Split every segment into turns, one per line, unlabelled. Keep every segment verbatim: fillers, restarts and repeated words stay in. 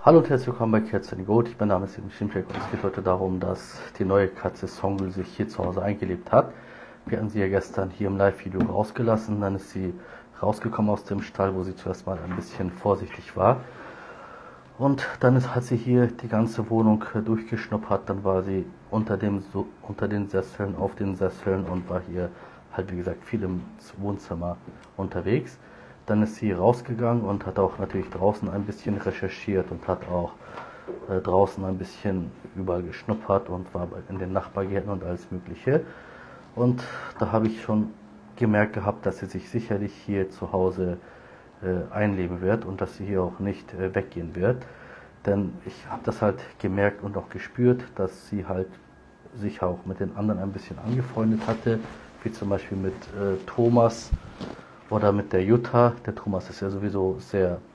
Hallo und herzlich willkommen bei Cats and Goat. Ich bin Name ist Schimcheck und es geht heute darum, dass die neue Katze Songül sich hier zu Hause eingelebt hat. Wir haben sie ja gestern hier im Live-Video rausgelassen, dann ist sie rausgekommen aus dem Stall, wo sie zuerst mal ein bisschen vorsichtig war. Und dann ist, hat sie hier die ganze Wohnung durchgeschnuppert, dann war sie unter, dem, so, unter den Sesseln, auf den Sesseln und war hier halt wie gesagt viel im Wohnzimmer unterwegs. Dann ist sie rausgegangen und hat auch natürlich draußen ein bisschen recherchiert und hat auch äh, draußen ein bisschen überall geschnuppert und war in den Nachbargärten und alles Mögliche. Und da habe ich schon gemerkt gehabt, dass sie sich sicherlich hier zu Hause äh, einleben wird und dass sie hier auch nicht äh, weggehen wird. Denn ich habe das halt gemerkt und auch gespürt, dass sie halt sich auch mit den anderen ein bisschen angefreundet hatte, wie zum Beispiel mit äh, Thomas oder mit der Jutta. Der Thomas ist ja sowieso sehr äh,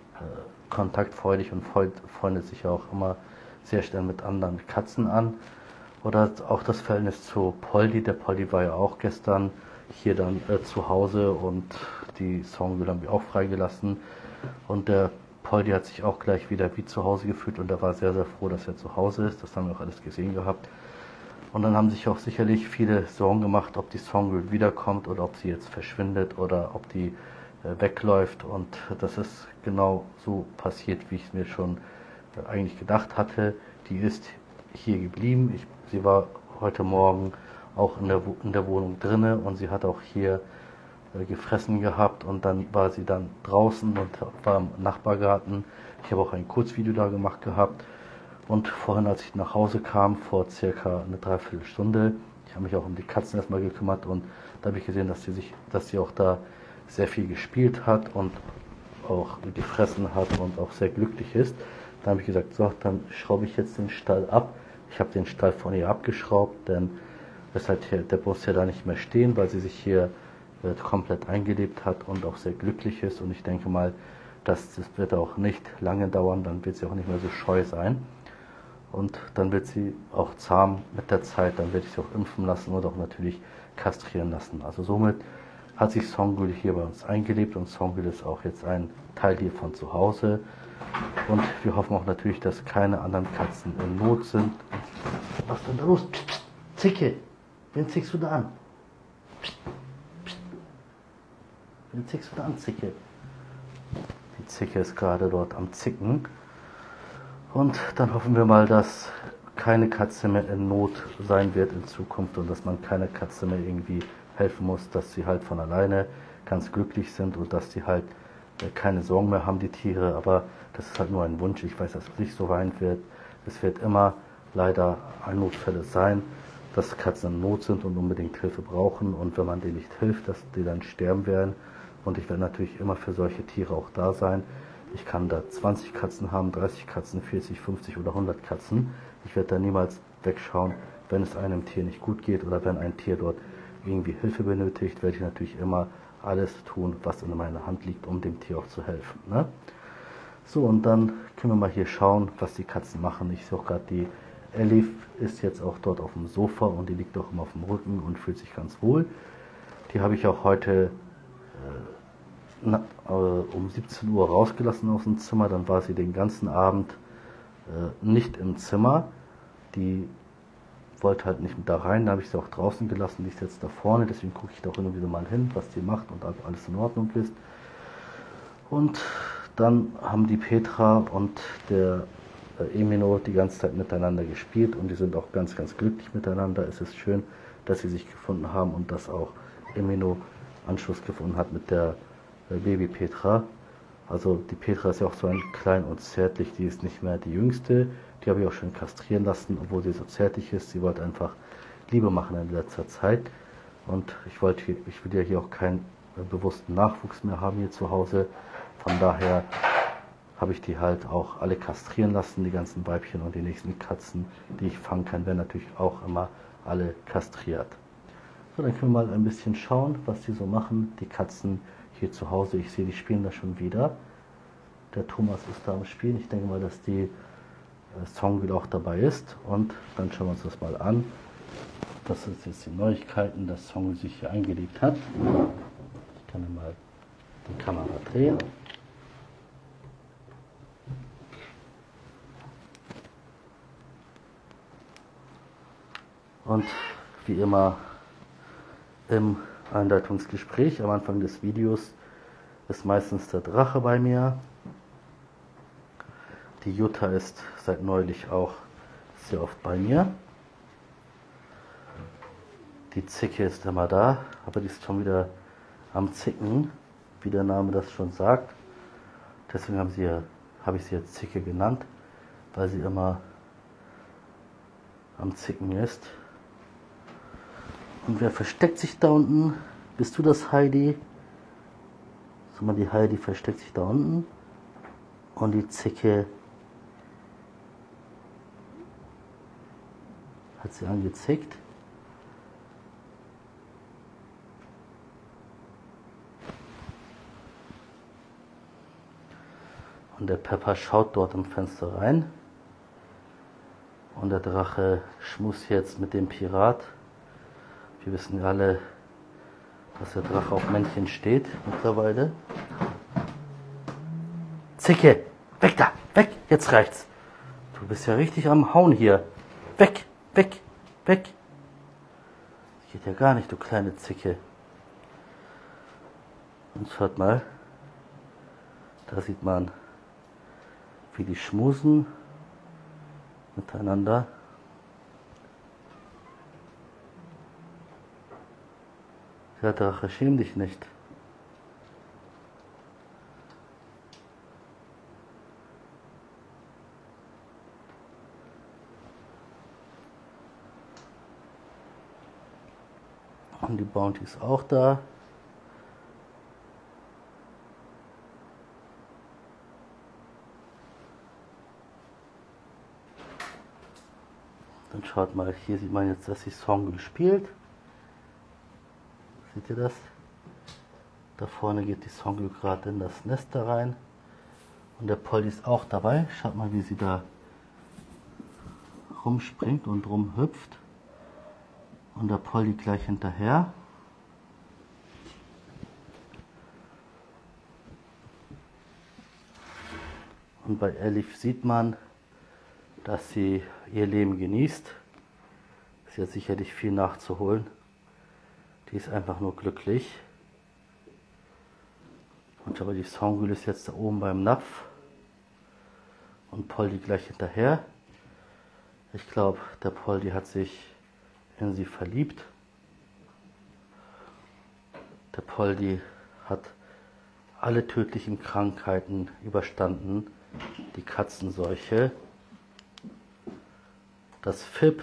kontaktfreudig und freundet sich ja auch immer sehr schnell mit anderen Katzen an. Oder auch das Verhältnis zu Poldi. Der Poldi war ja auch gestern hier dann äh, zu Hause und die Songül haben wir auch freigelassen. Und der Poldi hat sich auch gleich wieder wie zu Hause gefühlt und er war sehr, sehr froh, dass er zu Hause ist. Das haben wir auch alles gesehen gehabt. Und dann haben sich auch sicherlich viele Sorgen gemacht, ob die Songül wiederkommt oder ob sie jetzt verschwindet oder ob die äh, wegläuft. Und das ist genau so passiert, wie ich es mir schon äh, eigentlich gedacht hatte. Die ist hier geblieben. Ich, sie war heute Morgen auch in der, in der Wohnung drinne und sie hat auch hier äh, gefressen gehabt und dann war sie dann draußen und war im Nachbargarten. Ich habe auch ein Kurzvideo da gemacht gehabt. Und vorhin, als ich nach Hause kam, vor circa eine Dreiviertelstunde, ich habe mich auch um die Katzen erstmal gekümmert und da habe ich gesehen, dass sie sich, dass sie auch da sehr viel gespielt hat und auch gefressen hat und auch sehr glücklich ist. Da habe ich gesagt, so, dann schraube ich jetzt den Stall ab. Ich habe den Stall von ihr abgeschraubt, denn das halt hier, der muss ja da nicht mehr stehen, weil sie sich hier äh, komplett eingelebt hat und auch sehr glücklich ist. Und ich denke mal, dass das wird auch nicht lange dauern, dann wird sie auch nicht mehr so scheu sein. Und dann wird sie auch zahm mit der Zeit, dann werde ich sie auch impfen lassen und auch natürlich kastrieren lassen. Also somit hat sich Songül hier bei uns eingelebt und Songül ist auch jetzt ein Teil hier von zu Hause. Und wir hoffen auch natürlich, dass keine anderen Katzen in Not sind. Was ist denn da los? Psst, psst, Zicke! Wen zickst du da an? Psst, psst. Wen zickst du da an, Zicke? Die Zicke ist gerade dort am Zicken. Und dann hoffen wir mal, dass keine Katze mehr in Not sein wird in Zukunft und dass man keiner Katze mehr irgendwie helfen muss, dass sie halt von alleine ganz glücklich sind und dass die halt keine Sorgen mehr haben, die Tiere. Aber das ist halt nur ein Wunsch. Ich weiß, dass es nicht so sein wird. Es wird immer leider ein Notfälle sein, dass Katzen in Not sind und unbedingt Hilfe brauchen. Und wenn man denen nicht hilft, dass die dann sterben werden. Und ich werde natürlich immer für solche Tiere auch da sein. Ich kann da zwanzig Katzen haben, dreißig Katzen, vierzig, fünfzig oder hundert Katzen. Ich werde da niemals wegschauen, wenn es einem Tier nicht gut geht oder wenn ein Tier dort irgendwie Hilfe benötigt, werde ich natürlich immer alles tun, was in meiner Hand liegt, um dem Tier auch zu helfen. Ne? So, und dann können wir mal hier schauen, was die Katzen machen. Ich sehe auch gerade, die Elif ist jetzt auch dort auf dem Sofa und die liegt auch immer auf dem Rücken und fühlt sich ganz wohl. Die habe ich auch heute äh, Na, äh, um siebzehn Uhr rausgelassen aus dem Zimmer, dann war sie den ganzen Abend äh, nicht im Zimmer. Die wollte halt nicht mit da rein, da habe ich sie auch draußen gelassen, die ist jetzt da vorne, deswegen gucke ich da auch immer wieder mal hin, was die macht und ob alles in Ordnung ist. Und dann haben die Petra und der äh, Emino die ganze Zeit miteinander gespielt und die sind auch ganz, ganz glücklich miteinander. Es ist schön, dass sie sich gefunden haben und dass auch Emino Anschluss gefunden hat mit der Baby Petra. Also die Petra ist ja auch so ein klein und zärtlich, die ist nicht mehr die jüngste. Die habe ich auch schon kastrieren lassen, obwohl sie so zärtlich ist. Sie wollte einfach Liebe machen in letzter Zeit. Und ich wollte, ich will ja hier auch keinen äh, bewussten Nachwuchs mehr haben hier zu Hause. Von daher habe ich die halt auch alle kastrieren lassen, die ganzen Weibchen und die nächsten Katzen, die ich fangen kann, werden natürlich auch immer alle kastriert. So, dann können wir mal ein bisschen schauen, was die so machen, die Katzen hier zu Hause. Ich sehe, die spielen da schon wieder. Der Thomas ist da am Spielen. Ich denke mal, dass die äh, Songül auch dabei ist. Und dann schauen wir uns das mal an. Das sind jetzt die Neuigkeiten, dass Songül sich hier eingelebt hat. Ich kann mal die Kamera drehen. Und wie immer im Einleitungsgespräch am Anfang des Videos ist meistens der Drache bei mir. Die Jutta ist seit neulich auch sehr oft bei mir. Die Zicke ist immer da, aber die ist schon wieder am Zicken, wie der Name das schon sagt. Deswegen haben sie, habe ich sie jetzt Zicke genannt, weil sie immer am Zicken ist. Und wer versteckt sich da unten? Bist du das, Heidi? Sag mal, die Heidi versteckt sich da unten. Und die Zicke hat sie angezickt. Und der Pepper schaut dort im Fenster rein. Und der Drache schmust jetzt mit dem Pirat. Wir wissen ja alle, dass der Drache auf Männchen steht mittlerweile. Zicke, weg da, weg, jetzt reicht's. Du bist ja richtig am Hauen hier. Weg, weg, weg. Das geht ja gar nicht, du kleine Zicke. Und schaut mal, da sieht man, wie die schmusen miteinander. Ja, Drache, schäm dich nicht. Und die Bounty ist auch da. Dann schaut mal, hier sieht man jetzt, dass die Songül spielt. Seht ihr das? Da vorne geht die Songül gerade in das Nest da rein. Und der Polly ist auch dabei. Schaut mal, wie sie da rumspringt und rumhüpft. Und der Polly gleich hinterher. Und bei Elif sieht man, dass sie ihr Leben genießt. Sie hat sicherlich viel nachzuholen. Die ist einfach nur glücklich. Und aber die Songül ist jetzt da oben beim Napf. Und Polly gleich hinterher. Ich glaube, der Polly hat sich in sie verliebt. Der Polly hat alle tödlichen Krankheiten überstanden. Die Katzenseuche. Das Fib,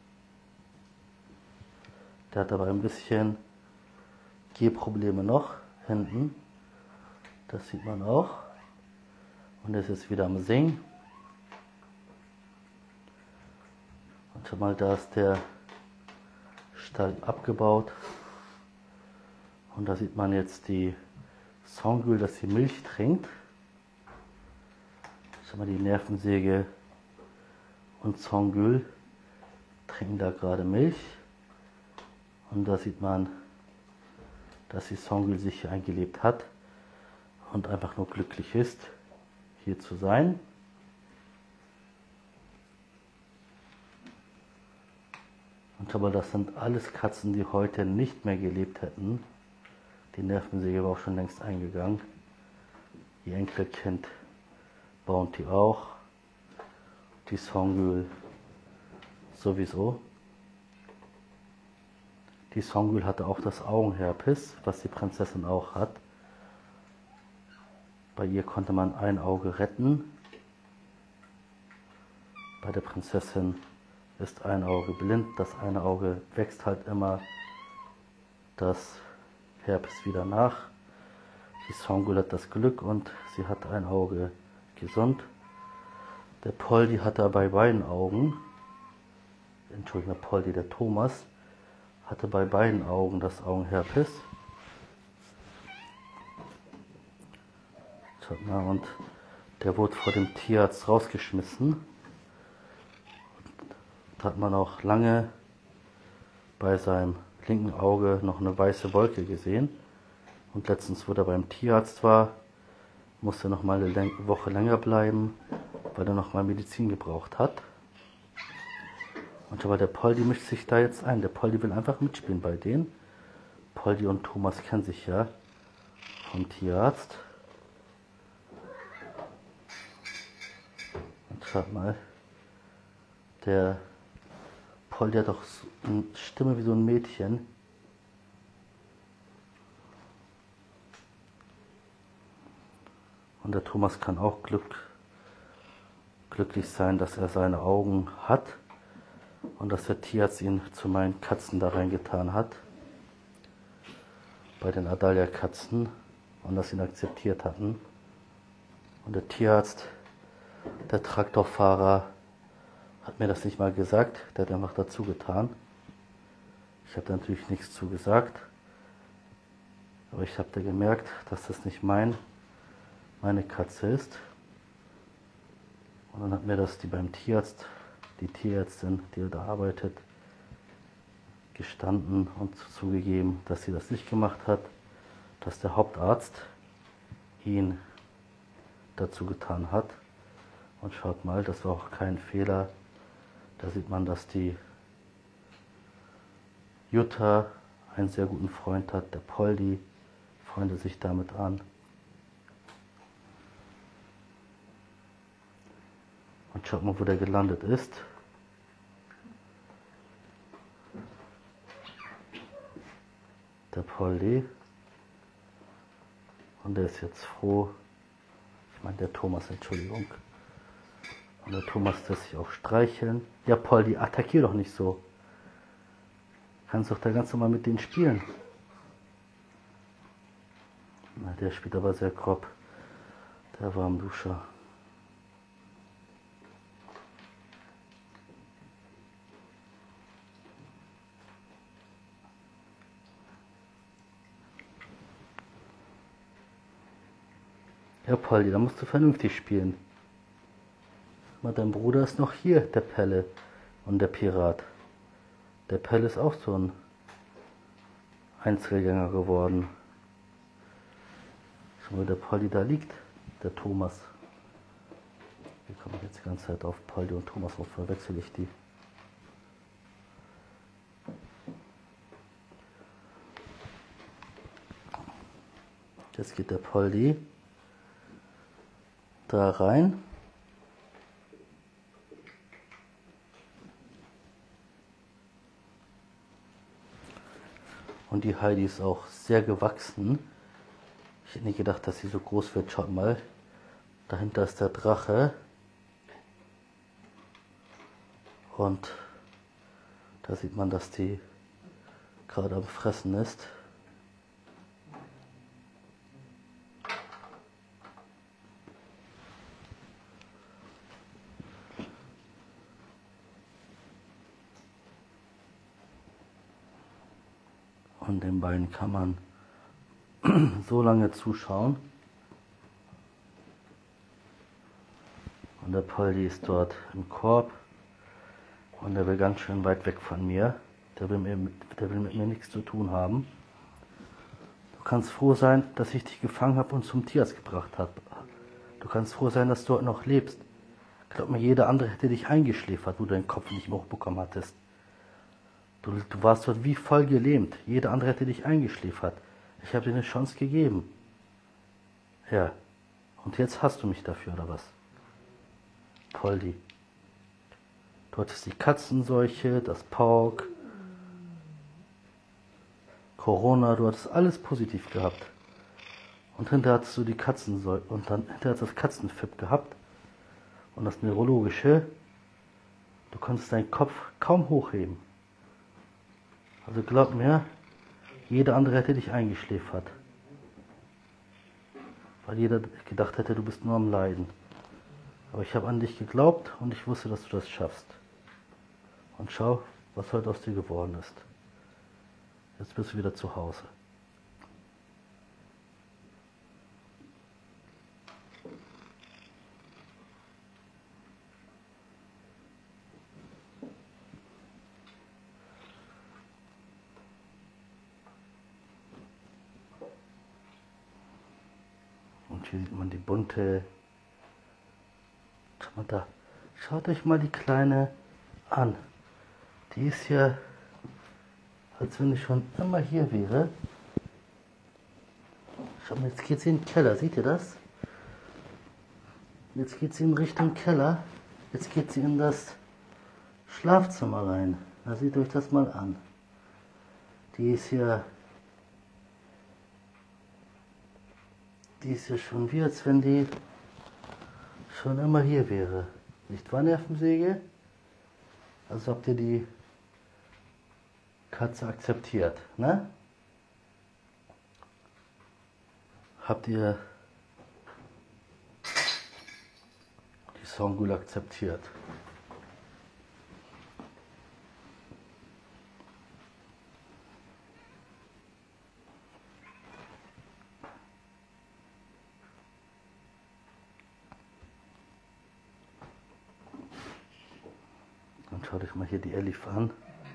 der hat aber ein bisschen Gehprobleme noch hinten. Das sieht man auch. Und er ist jetzt wieder am Singen. Und schon mal, da ist der Stall abgebaut. Und da sieht man jetzt die Songül, dass sie Milch trinkt. Schau mal, die Nervensäge und Songül trinken da gerade Milch. Und da sieht man, dass die Songül sich hier eingelebt hat und einfach nur glücklich ist, hier zu sein. Und aber das sind alles Katzen, die heute nicht mehr gelebt hätten. Die Nervensäge war auch schon längst eingegangen. Ihr Enkelkind Bounty auch. Die Songül sowieso. Die Songül hatte auch das Augenherpes, was die Prinzessin auch hat. Bei ihr konnte man ein Auge retten. Bei der Prinzessin ist ein Auge blind. Das eine Auge wächst halt immer das Herpes wieder nach. Die Songül hat das Glück und sie hat ein Auge gesund. Der Polly hatte bei beiden Augen, Entschuldigung, der Polly, der Thomas, hatte bei beiden Augen das Augenherpes. Und der wurde vor dem Tierarzt rausgeschmissen. Da hat man auch lange bei seinem linken Auge noch eine weiße Wolke gesehen. Und letztens, wo er beim Tierarzt war, musste er noch mal eine Woche länger bleiben, weil er noch mal Medizin gebraucht hat. Und aber der Poldi mischt sich da jetzt ein. Der Poldi will einfach mitspielen bei denen. Poldi und Thomas kennen sich ja vom Tierarzt. Und schaut mal, der Poldi hat doch so eine Stimme wie so ein Mädchen. Und der Thomas kann auch Glück, glücklich sein, dass er seine Augen hat und dass der Tierarzt ihn zu meinen Katzen da reingetan hat. Bei den Adalia-Katzen. Und dass sie ihn akzeptiert hatten. Und der Tierarzt, der Traktorfahrer, hat mir das nicht mal gesagt. Der hat einfach dazu getan. Ich habe da natürlich nichts zu gesagt. Aber ich habe da gemerkt, dass das nicht mein, meine Katze ist. Und dann hat mir das die beim Tierarzt, die Tierärztin, die da arbeitet, gestanden und zugegeben, dass sie das nicht gemacht hat, dass der Hauptarzt ihn dazu getan hat. Und schaut mal, das war auch kein Fehler. Da sieht man, dass die Jutta einen sehr guten Freund hat, der Poldi freundet sich damit an. Und schaut mal, wo der gelandet ist. Der Poldi. Und der ist jetzt froh. Ich meine, der Thomas, Entschuldigung. Und der Thomas lässt sich auch streicheln. Ja, Poldi, attackier doch nicht so. Kannst doch da ganz normal mit denen spielen. Na, der spielt aber sehr grob. Der Warmduscher. Ja, Poldi, da musst du vernünftig spielen. Aber dein Bruder ist noch hier, der Pelle und der Pirat. Der Pelle ist auch so ein Einzelgänger geworden. Schon wo der Poldi da liegt, der Thomas. Hier komme ich jetzt die ganze Zeit auf Poldi und Thomas, wo verwechsel ich die? Jetzt geht der Poldi da rein. Und die Heidi ist auch sehr gewachsen. Ich hätte nicht gedacht, dass sie so groß wird. Schaut mal, dahinter ist der Drache. Und da sieht man, dass die gerade am Fressen ist. Und den beiden kann man so lange zuschauen. Und der Poldi ist dort im Korb. Und der will ganz schön weit weg von mir. Der will, mir, der will mit mir nichts zu tun haben. Du kannst froh sein, dass ich dich gefangen habe und zum Tierarzt gebracht habe. Du kannst froh sein, dass du dort noch lebst. Glaub mir, jeder andere hätte dich eingeschläfert, wo du deinen Kopf nicht mehr hochbekommen hattest. Du, du warst dort wie voll gelähmt. Jeder andere hätte dich eingeschläfert. Ich habe dir eine Chance gegeben. Ja. Und jetzt hast du mich dafür, oder was? Poldi. Du hattest die Katzenseuche, das Pauk, Corona, du hattest alles positiv gehabt. Und hinterher hattest du die Katzenseuche und dann hinterher hast du das Katzenfipp gehabt. Und das Neurologische, du konntest deinen Kopf kaum hochheben. Also glaub mir, jeder andere hätte dich eingeschläfert. Weil jeder gedacht hätte, du bist nur am Leiden. Aber ich habe an dich geglaubt und ich wusste, dass du das schaffst. Und schau, was heute aus dir geworden ist. Jetzt bist du wieder zu Hause. Und hier sieht man die bunte. Schau mal da. Schaut euch mal die Kleine an. Die ist ja, als wenn ich schon immer hier wäre. Schau mal, jetzt geht sie in den Keller, seht ihr das? Jetzt geht sie in Richtung Keller. Jetzt geht sie in das Schlafzimmer rein. Da seht euch das mal an. Die ist ja, die ist ja schon wie, als wenn die schon immer hier wäre. Nicht wahr, Nervensäge? Also habt ihr die Katze akzeptiert, ne? Habt ihr die Songül akzeptiert? Dann schaut euch mal hier die Elif an.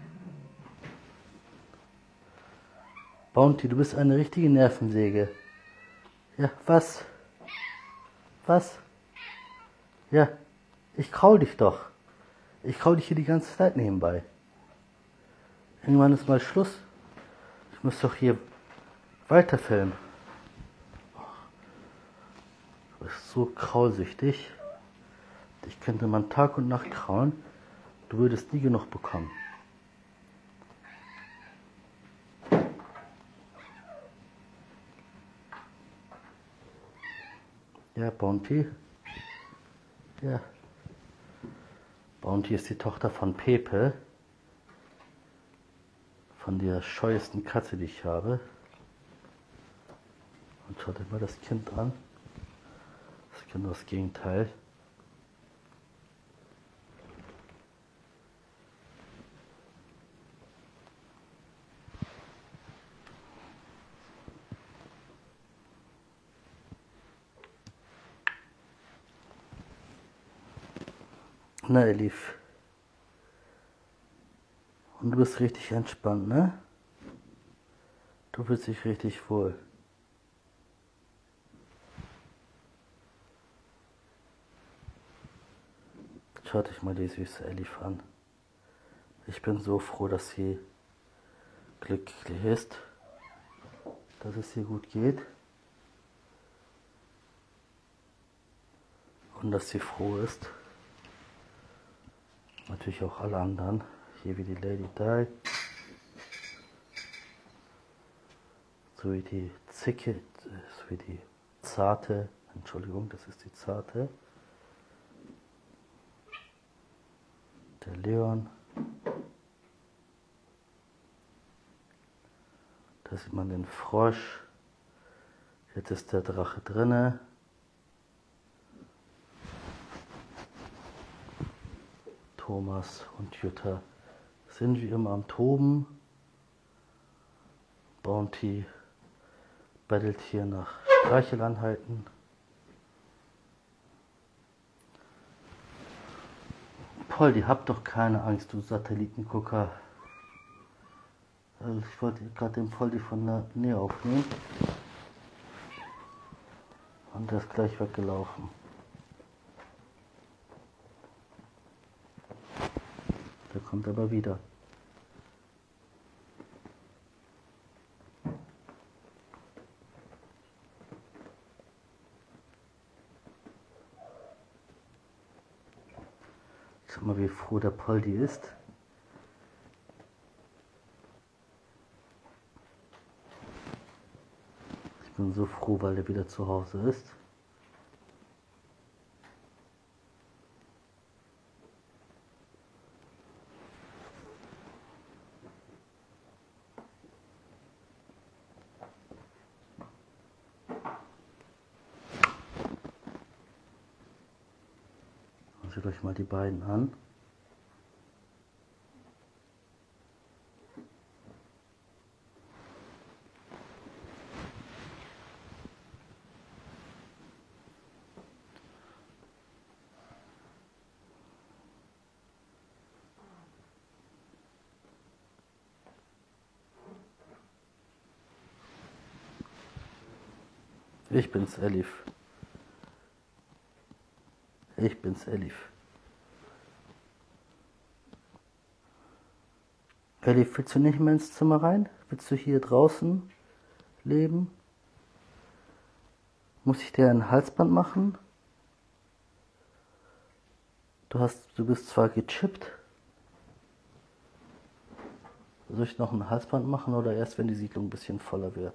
Bounty, du bist eine richtige Nervensäge. Ja, was? Was? Ja, ich kraul dich doch. Ich kraul dich hier die ganze Zeit nebenbei. Irgendwann ist mal Schluss. Ich muss doch hier weiter filmen. Du bist so kraulsüchtig. Dich könnte man Tag und Nacht kraulen. Du würdest nie genug bekommen. Ja, Bounty. Ja. Bounty ist die Tochter von Pepe. Von der scheuesten Katze, die ich habe. Und schaut euch mal das Kind an. Das Kind das Gegenteil. Na, Elif. Und du bist richtig entspannt, ne? Du fühlst dich richtig wohl. Schaut euch mal die süße Elif an. Ich bin so froh, dass sie glücklich ist, dass es ihr gut geht und dass sie froh ist. Natürlich auch alle anderen, hier wie die Lady Di, so wie die Zicke, so wie die Zarte, Entschuldigung, das ist die Zarte, der Leon, da sieht man den Frosch, jetzt ist der Drache drinne. Thomas und Jutta sind wie immer am Toben. Bounty bettelt hier nach Streichelanhalten. Poldi, hab doch keine Angst, du Satellitengucker. Also ich wollte gerade den Poldi von der Nähe aufnehmen. Und der ist gleich weggelaufen. Der kommt aber wieder. Schau mal, wie froh der Poldi ist. Ich bin so froh, weil er wieder zu Hause ist. Seht euch mal die beiden an. Ich bin's, Elif. Ich bin's, Elif. Elif, willst du nicht mehr ins Zimmer rein? Willst du hier draußen leben? Muss ich dir ein Halsband machen? Du hast, du bist zwar gechippt. Soll ich noch ein Halsband machen oder erst, wenn die Siedlung ein bisschen voller wird?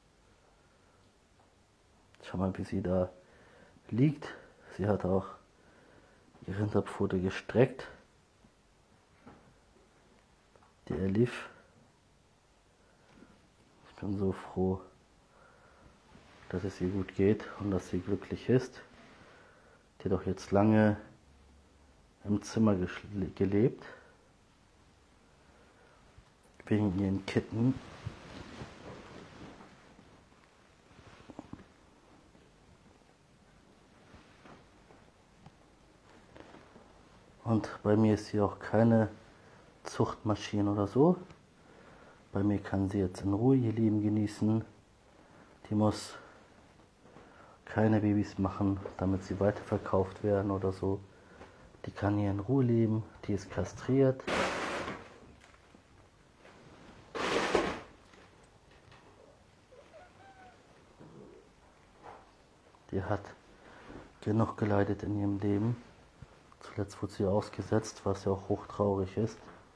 Schau mal, wie sie da liegt. Sie hat auch ihre Hinterpfote gestreckt. Die Elif. Ich bin so froh, dass es ihr gut geht und dass sie glücklich ist. Die hat doch jetzt lange im Zimmer gelebt. Wegen ihren Kitten. Und bei mir ist sie auch keine Zuchtmaschine oder so. Bei mir kann sie jetzt in Ruhe ihr Leben genießen. Die muss keine Babys machen, damit sie weiterverkauft werden oder so. Die kann hier in Ruhe leben. Die ist kastriert. Die hat genug geleidet in ihrem Leben. Zuletzt wurde sie ausgesetzt, was ja auch hochtraurig ist.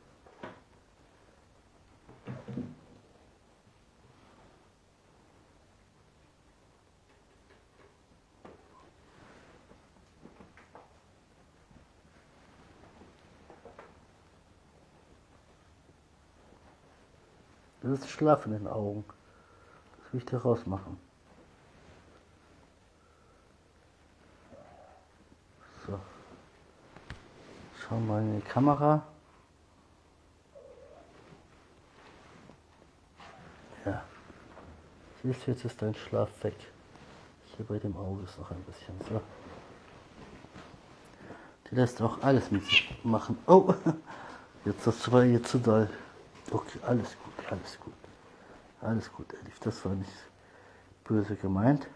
Das ist Schlaf in den Augen. Das will ich dir rausmachen. So. Schau mal in die Kamera. Ja. Siehst du, jetzt ist dein Schlaf weg. Hier bei dem Auge ist noch ein bisschen so. Die lässt auch alles mit sich machen. Oh, jetzt das war ihr zu doll. Okay, alles gut, alles gut. Alles gut, Elif, das war nicht böse gemeint.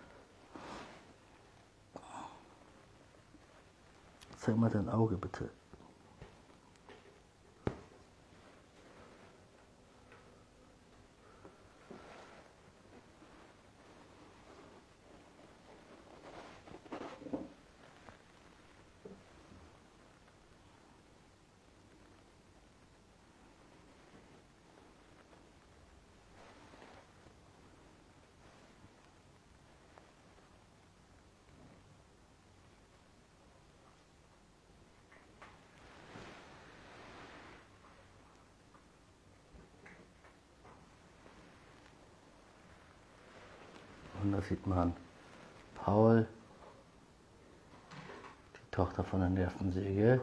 Zeig mal dein Auge, bitte. Und da sieht man Paul, die Tochter von der Nervensäge.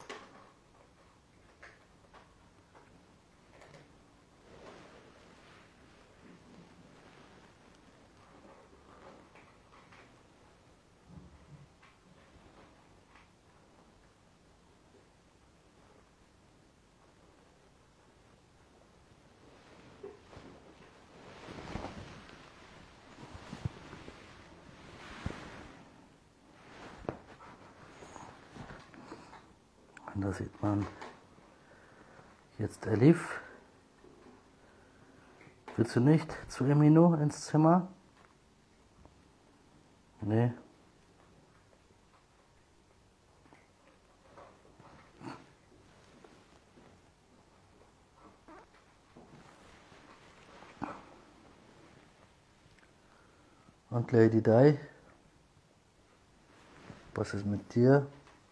Und da sieht man jetzt Elif. Willst du nicht zu Emino ins Zimmer? Nee. Und Lady Di? Was ist mit dir?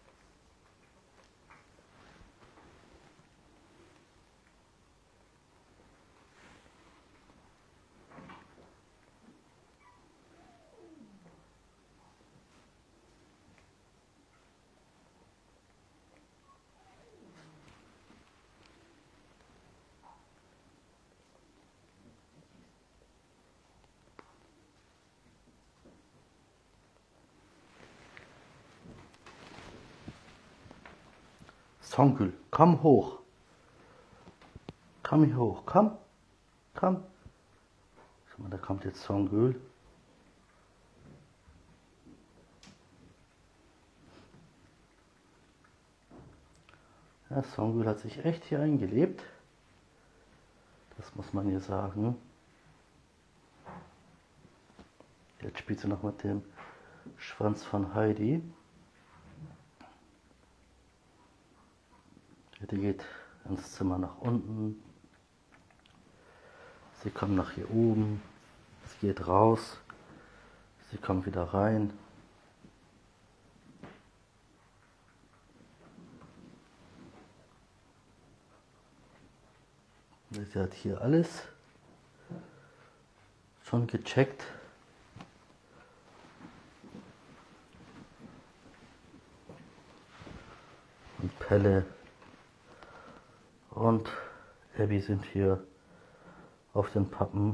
Songül, komm hoch. Komm hier hoch, komm. Komm. Schau mal, da kommt jetzt Songül. Ja, Songül hat sich echt hier eingelebt. Das muss man hier sagen. Jetzt spielt sie noch mit dem Schwanz von Heidi. Die geht ins Zimmer nach unten. Sie kommt nach hier oben. Sie geht raus. Sie kommt wieder rein. Sie hat hier alles schon gecheckt. Und Pelle und Abby sind hier auf den Pappen.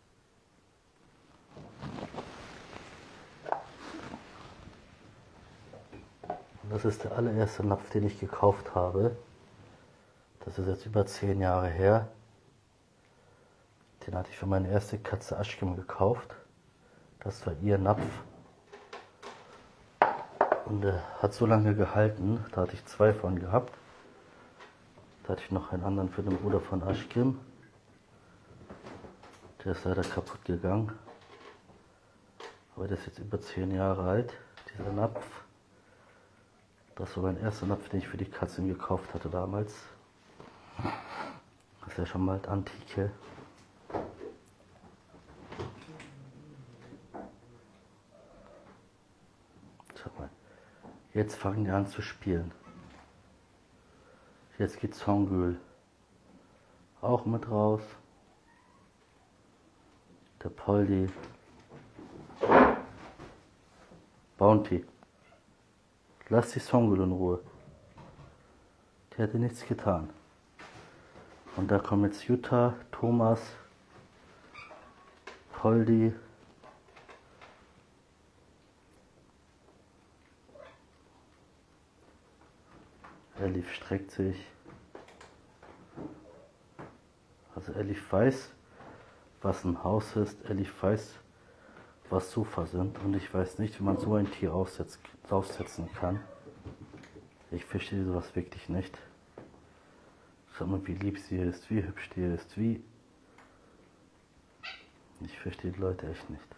Und das ist der allererste Napf, den ich gekauft habe. Das ist jetzt über zehn Jahre her. Den hatte ich für meine erste Katze Aschkim gekauft. Das war ihr Napf. Und der hat so lange gehalten. Da hatte ich zwei von gehabt. Da hatte ich noch einen anderen für den Bruder von Aschkim. Der ist leider kaputt gegangen. Aber der ist jetzt über zehn Jahre alt, dieser Napf. Das war mein erster Napf, den ich für die Katzen gekauft hatte damals. Das ist ja schon mal Antike. Schau mal. Jetzt fangen die an zu spielen. Jetzt geht Songül auch mit raus. Der Poldi. Bounty. Lass die Songül in Ruhe. Die hätte nichts getan. Und da kommen jetzt Jutta, Thomas, Poldi. Elif streckt sich. Also Elif weiß, was ein Haus ist. Elif weiß, was Sofa sind. Und ich weiß nicht, wie man so ein Tier aufsetzt, aufsetzen kann. Ich verstehe sowas wirklich nicht. Schau mal, wie lieb sie ist, wie hübsch die ist, wie... Ich verstehe die Leute echt nicht.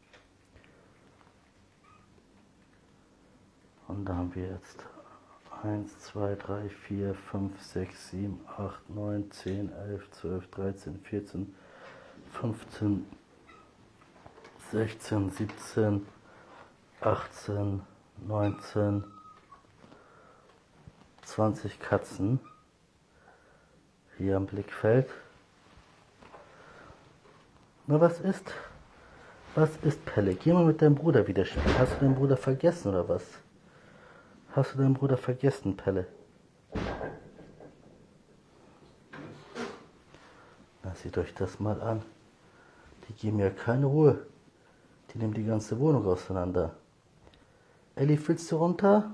Und da haben wir jetzt eins, zwei, drei, vier, fünf, sechs, sieben, acht, neun, zehn, elf, zwölf, dreizehn, vierzehn, fünfzehn, sechzehn, siebzehn, achtzehn, neunzehn, zwanzig Katzen hier am Blickfeld. Na, was ist? Was ist Pelle? Geh mal mit deinem Bruder wieder spielen. Hast du deinen Bruder vergessen oder was? Hast du deinen Bruder vergessen, Pelle? Na, seht euch das mal an. Die geben ja keine Ruhe. Die nehmen die ganze Wohnung auseinander. Elli, willst du runter?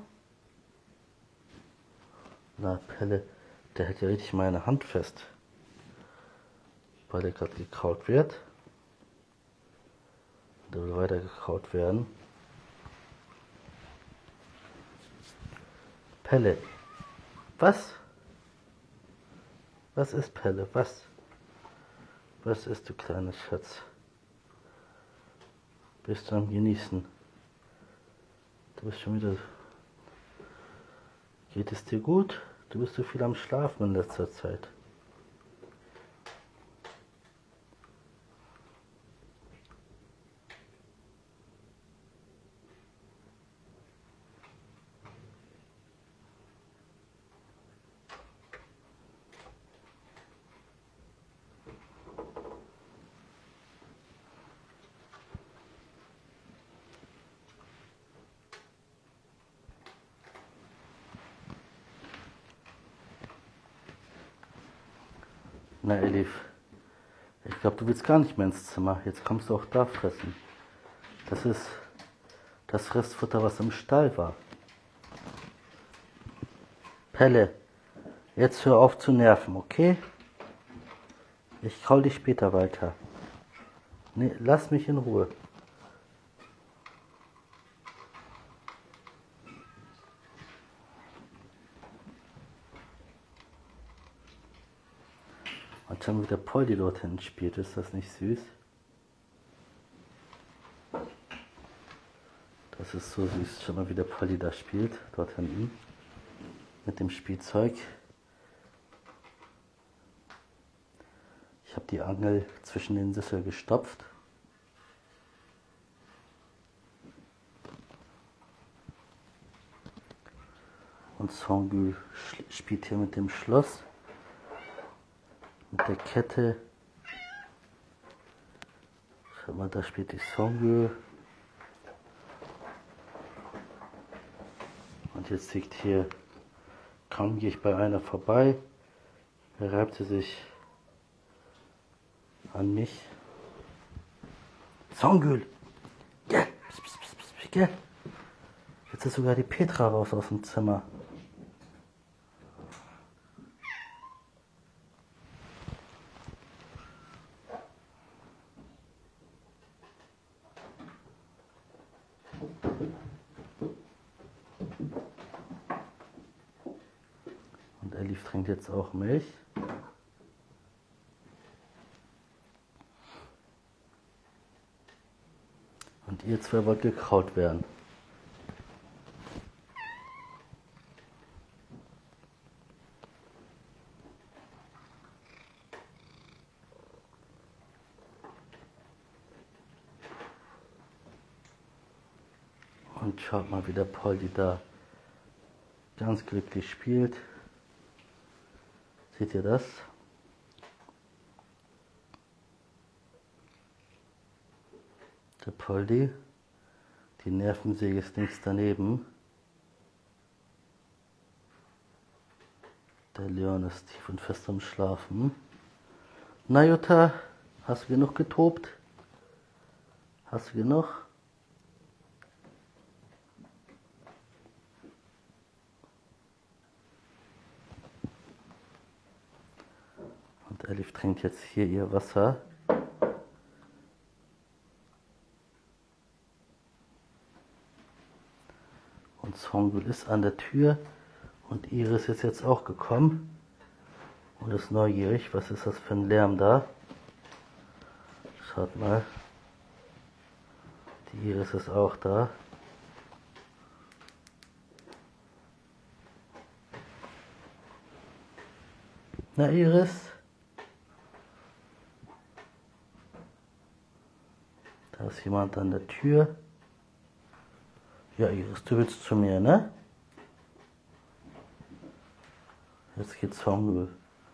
Na, Pelle, der hält ja richtig meine Hand fest. Weil der gerade gekaut wird. Der will weiter gekaut werden. Pelle. Was? Was ist Pelle? Was? Was ist, du kleiner Schatz? Bist du am Genießen? Du bist schon wieder... Geht es dir gut? Du bist so viel am Schlafen in letzter Zeit. Na, Elif, ich glaube, du willst gar nicht mehr ins Zimmer. Jetzt kommst du auch da fressen. Das ist das Restfutter, was im Stall war. Pelle, jetzt hör auf zu nerven, okay? Ich kraul dich später weiter. Nee, lass mich in Ruhe. Und schon wieder Poldi dort hinten spielt. Ist das nicht süß? Das ist so süß. Schon mal wieder Poldi da spielt, dort hinten. Mit dem Spielzeug. Ich habe die Angel zwischen den Süssel gestopft. Und Songül spielt hier mit dem Schloss. Mit der Kette. Schau mal, da spielt die Songül. Und jetzt liegt hier, kaum gehe ich bei einer vorbei, reibt sie sich an mich. Songül! Geh! Pss, pss, pss, pss, geh! Jetzt ist sogar die Petra raus aus dem Zimmer. Und Elif trinkt jetzt auch Milch. Und ihr zwei wollt gekraut werden. Und schaut mal, wie der Poldi da ganz glücklich spielt. Seht ihr das? Der Poldi, die Nervensäge ist nichts daneben. Der Leon ist tief und fest am Schlafen. Na Jutta, hast du genug getobt? Hast du genug? Und Elif trinkt jetzt hier ihr Wasser. Und Songül ist an der Tür und Iris ist jetzt auch gekommen und ist neugierig. Was ist das für ein Lärm da? Schaut mal. Die Iris ist auch da. Na Iris? Da ist jemand an der Tür. Ja, Iris, du willst zu mir, ne? Jetzt geht Songül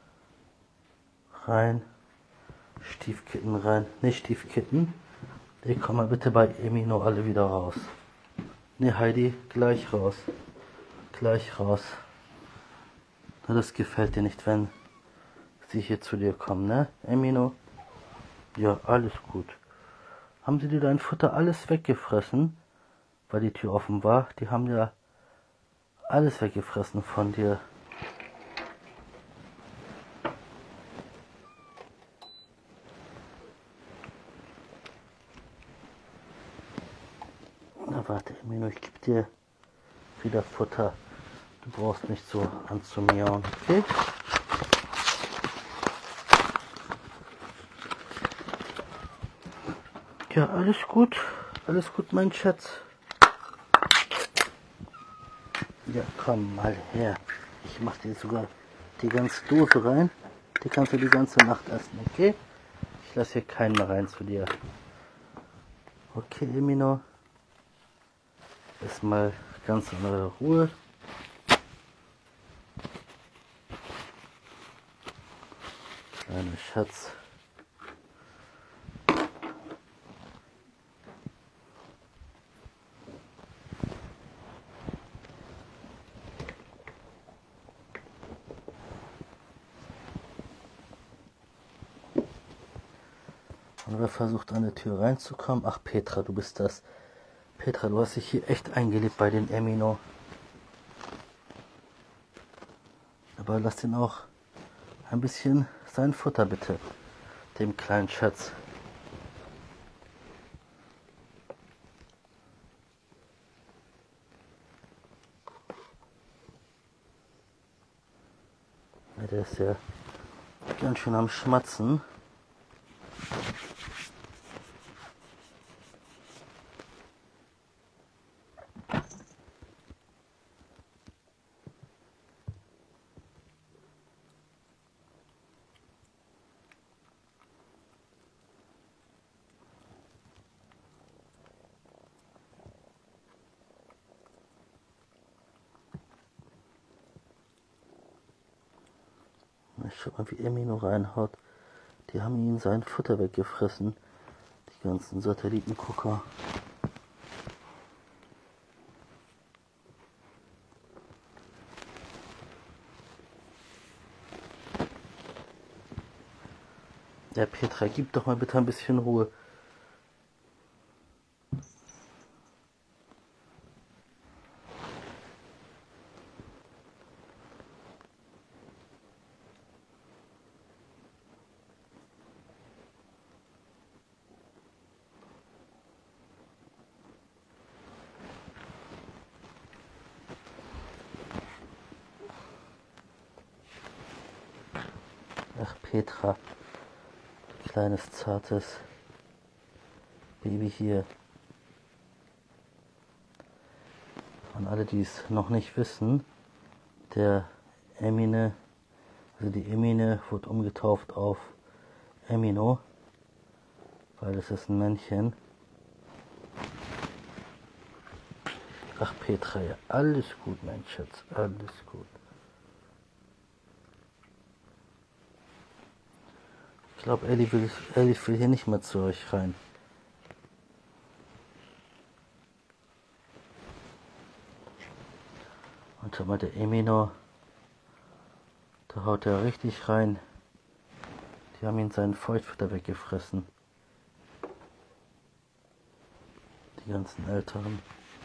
rein. Stiefkitten rein. Nicht Stiefkitten. Ey, komm mal bitte bei Emino alle wieder raus. Ne, Heidi, gleich raus. Gleich raus. Na, das gefällt dir nicht, wenn sie hier zu dir kommen, ne? Emino? Ja, alles gut. Haben sie dir dein Futter alles weggefressen? Weil die Tür offen war. Die haben ja alles weggefressen von dir. Na warte, Emino, ich gebe dir wieder Futter. Du brauchst nicht so anzumiauen, okay? Ja, alles gut. Alles gut, mein Schatz. Ja, komm mal her. Ich mach dir sogar die ganze Dose rein. Die kannst du die ganze Nacht essen, okay? Ich lasse hier keinen mehr rein zu dir. Okay, Emino. Erstmal ganz in eurer Ruhe. Kleiner Schatz. Und wer versucht an der Tür reinzukommen? Ach Petra, du bist das. Petra, du hast dich hier echt eingelebt bei den Emino. Aber lass den auch ein bisschen sein Futter bitte. Dem kleinen Schatz. Ja, der ist ja ganz schön am Schmatzen. Schau mal, wie Emino reinhaut. Die haben ihn sein Futter weggefressen. Die ganzen Satellitengucker. Der Petra, gib doch mal bitte ein bisschen Ruhe. Ach, Petra, kleines, zartes Baby hier. An alle, die es noch nicht wissen, der Emine, also die Emine wurde umgetauft auf Emino, weil das ist ein Männchen. Ach, Petra, ja, alles gut, mein Schatz, alles gut. Ich glaube, Ellie will, Ellie will hier nicht mehr zu euch rein. Und schau mal, der Emino, da haut er richtig rein. Die haben ihn seinen Feuchtfutter weggefressen. Die ganzen Älteren.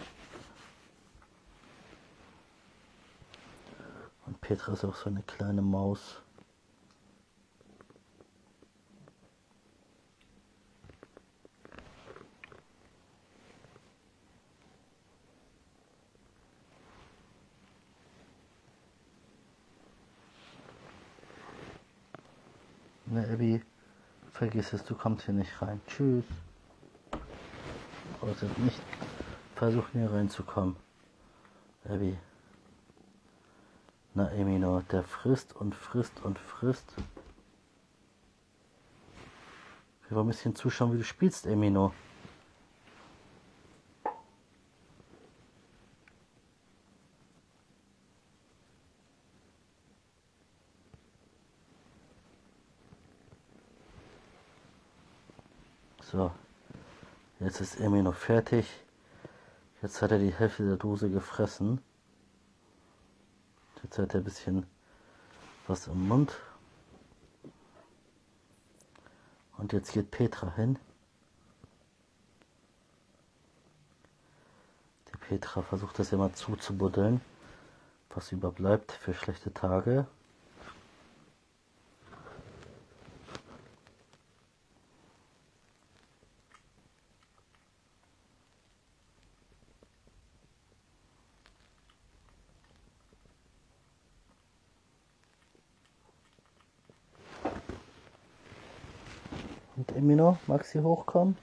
Und Petra ist auch so eine kleine Maus. Ne, Abby, vergiss es, du kommst hier nicht rein. Tschüss. Also nicht versuchen hier reinzukommen. Abby. Na, Emino, der frisst und frisst und frisst. Ich will mal ein bisschen zuschauen, wie du spielst, Emino. So, jetzt ist Emino fertig. Jetzt hat er die Hälfte der Dose gefressen. Jetzt hat er ein bisschen was im Mund. Und jetzt geht Petra hin. Die Petra versucht das immer zuzubuddeln, was überbleibt für schlechte Tage. Und Emino, magst du hochkommen?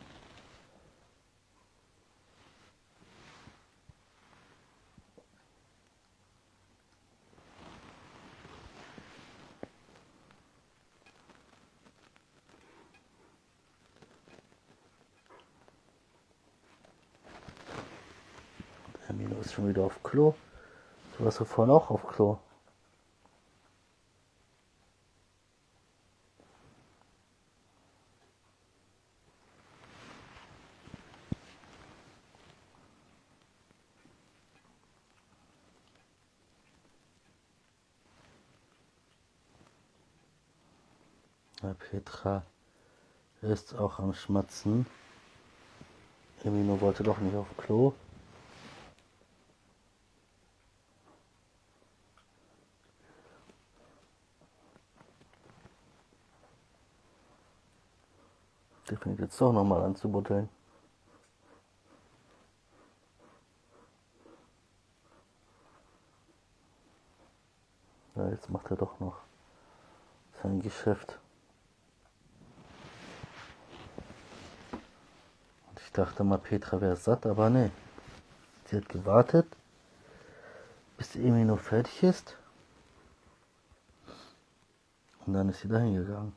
Emino ist schon wieder auf Klo. Du warst doch vorhin auch auf Klo. Ja, Petra ist auch am Schmatzen. Emino wollte doch nicht auf Klo. Der fängt jetzt doch nochmal an zu buddeln. Ja, jetzt macht er doch noch sein Geschäft. Und ich dachte mal, Petra wäre satt, aber nee. Sie hat gewartet, bis Emino fertig ist. Und dann ist sie dahin gegangen.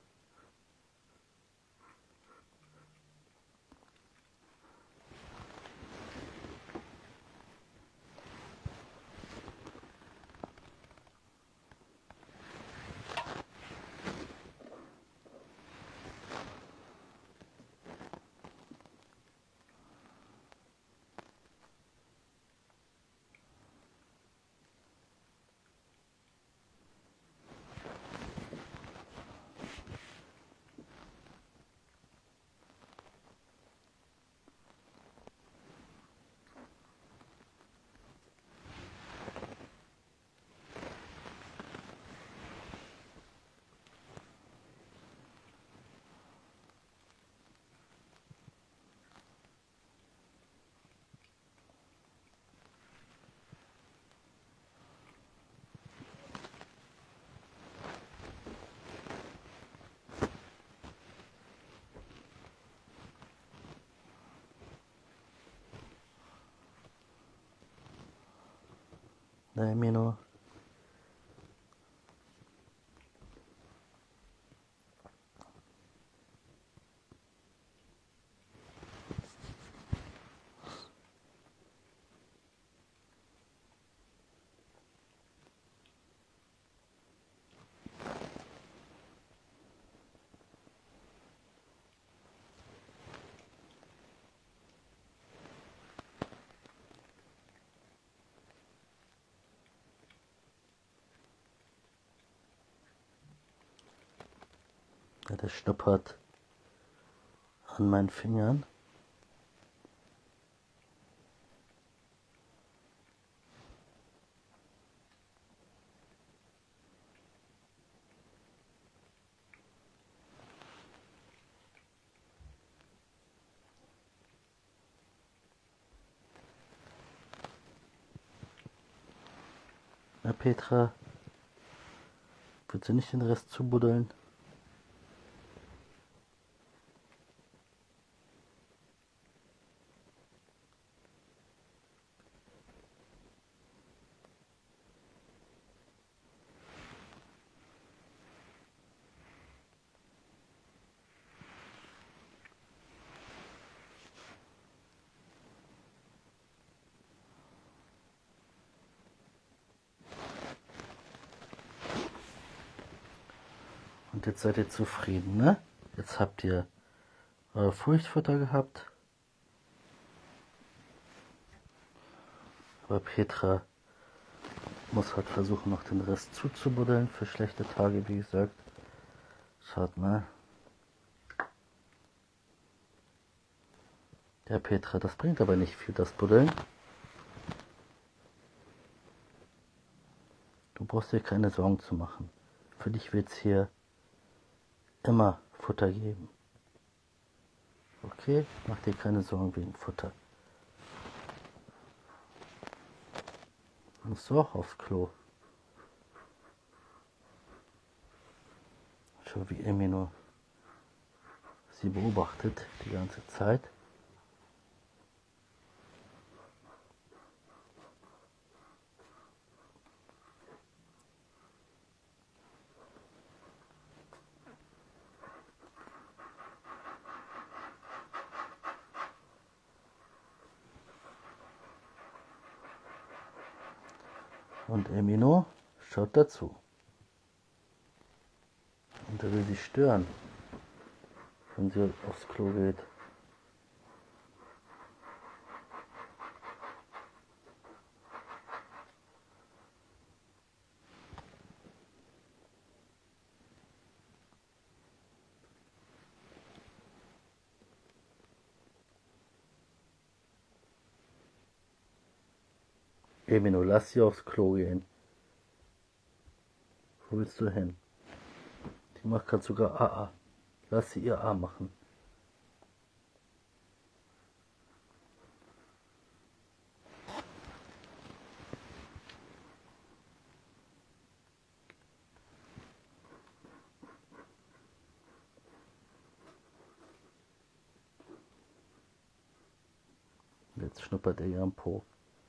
Der Emino. Ja, der schnuppert an meinen Fingern. Na Petra, willst du nicht den Rest zubuddeln? Und jetzt seid ihr zufrieden, ne? Jetzt habt ihr euer Furchtfutter gehabt. Aber Petra muss halt versuchen, noch den Rest zuzubuddeln für schlechte Tage, wie gesagt. Schaut mal. Ja, Petra, das bringt aber nicht viel, das Buddeln. Du brauchst dir keine Sorgen zu machen. Für dich wird es hier immer Futter geben. Okay? Mach dir keine Sorgen wegen Futter. Du musst du auch aufs Klo. Schau, wie Emino sie beobachtet die ganze Zeit. Und Emino schaut dazu. Und er will sie stören, wenn sie aufs Klo geht. Emino, lass sie aufs Klo gehen. Wo willst du hin? Die macht gerade sogar A A. Lass sie ihr A machen. Jetzt schnuppert er ihr am Po.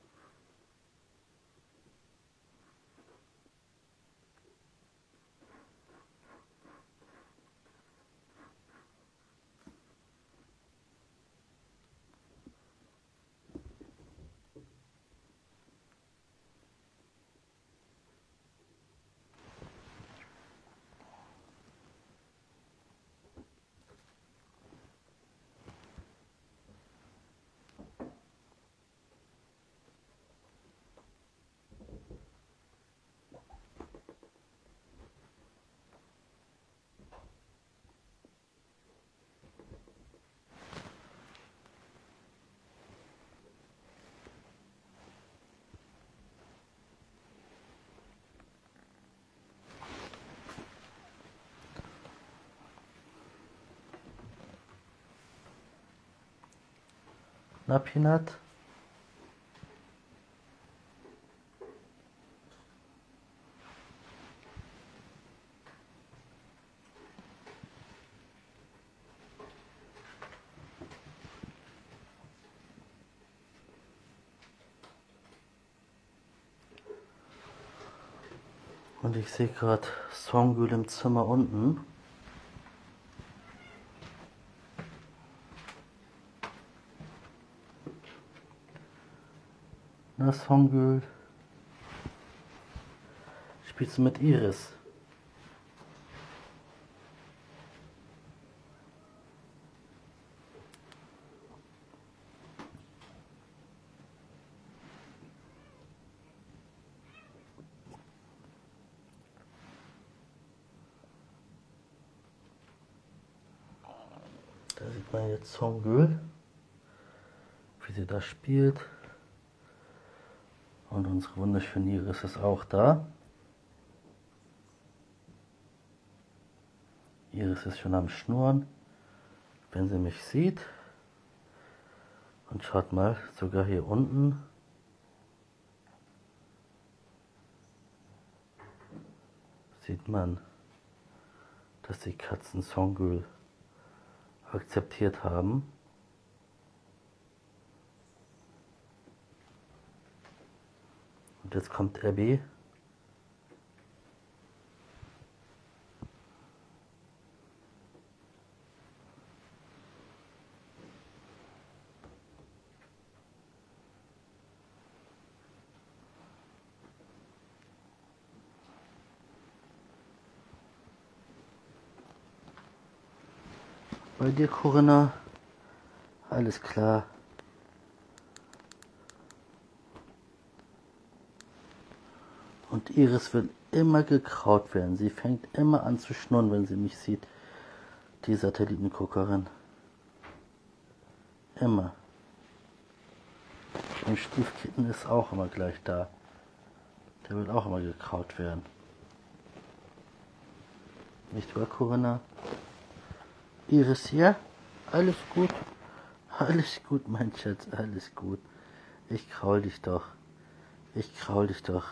Na, Peanut? Und ich sehe gerade Songül im Zimmer unten. Na, Songül? Spielst du mit Iris? Da sieht man jetzt Songül, wie sie da spielt. Und unsere wunderschöne Iris ist auch da. Iris ist schon am Schnurren, wenn sie mich sieht. Und schaut mal, sogar hier unten sieht man, dass die Katzen Songül akzeptiert haben. Und jetzt kommt Abby. Bei dir, Corinna? Alles klar. Und Iris will immer gekraut werden. Sie fängt immer an zu schnurren, wenn sie mich sieht. Die Satellitenguckerin. Immer. Und Stiefkitten ist auch immer gleich da. Der will auch immer gekraut werden. Nicht wahr, Corinna? Iris hier? Alles gut? Alles gut, mein Schatz, alles gut. Ich kraul dich doch. Ich kraul dich doch.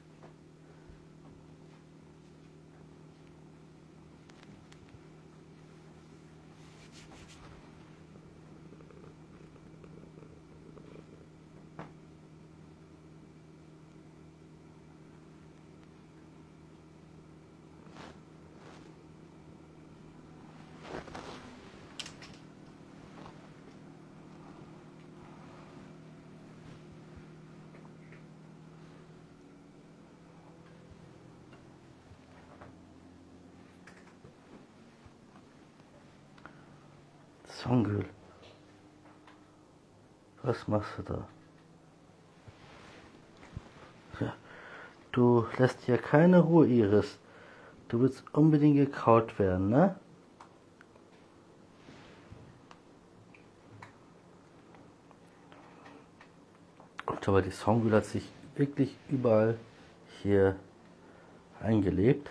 Songül, was machst du da? Ja, du lässt hier keine Ruhe, Iris. Du willst unbedingt gekraut werden, ne? Und aber die Songül hat sich wirklich überall hier eingelebt.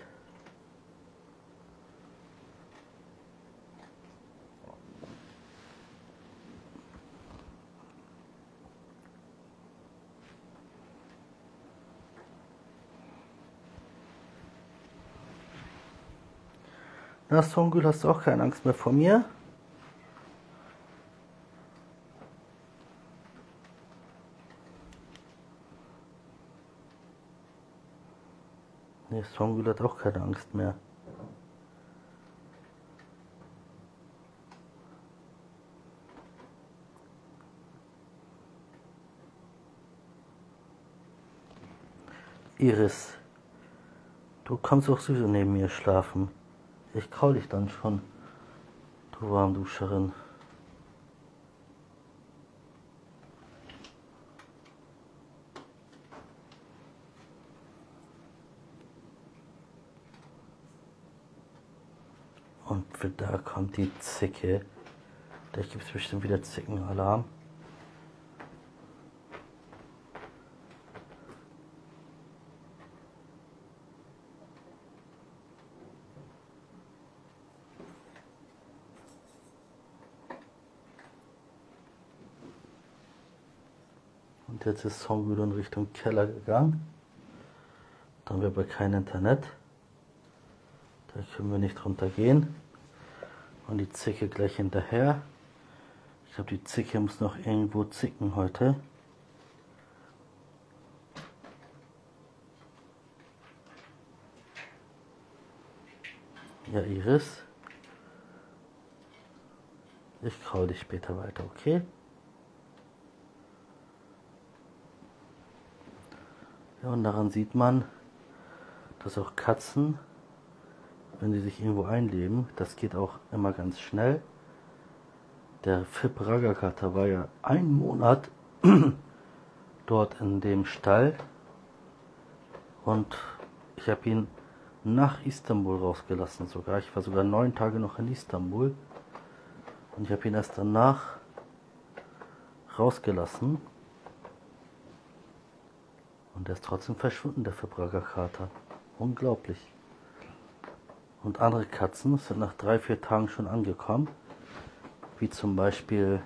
Na, Songül, hast du auch keine Angst mehr vor mir? Ne, Songül hat auch keine Angst mehr. Iris, du kannst auch sowieso neben mir schlafen. Ich kraul dich dann schon, du Warmduscherin. Und da kommt die Zicke. Da gibt es bestimmt wieder Zickenalarm. Und jetzt ist Songül in Richtung Keller gegangen. Da haben wir aber kein Internet. Da können wir nicht runtergehen. Und die Zicke gleich hinterher. Ich glaube, die Zicke muss noch irgendwo zicken heute. Ja, Iris. Ich kraul dich später weiter, okay? Ja, und daran sieht man, dass auch Katzen, wenn sie sich irgendwo einleben, das geht auch immer ganz schnell. Der Fipp Ragakater war ja einen Monat dort in dem Stall und ich habe ihn nach Istanbul rausgelassen sogar. Ich war sogar neun Tage noch in Istanbul und ich habe ihn erst danach rausgelassen. Und er ist trotzdem verschwunden, der Fipp Ragakater. Unglaublich. Und andere Katzen sind nach drei, vier Tagen schon angekommen. Wie zum Beispiel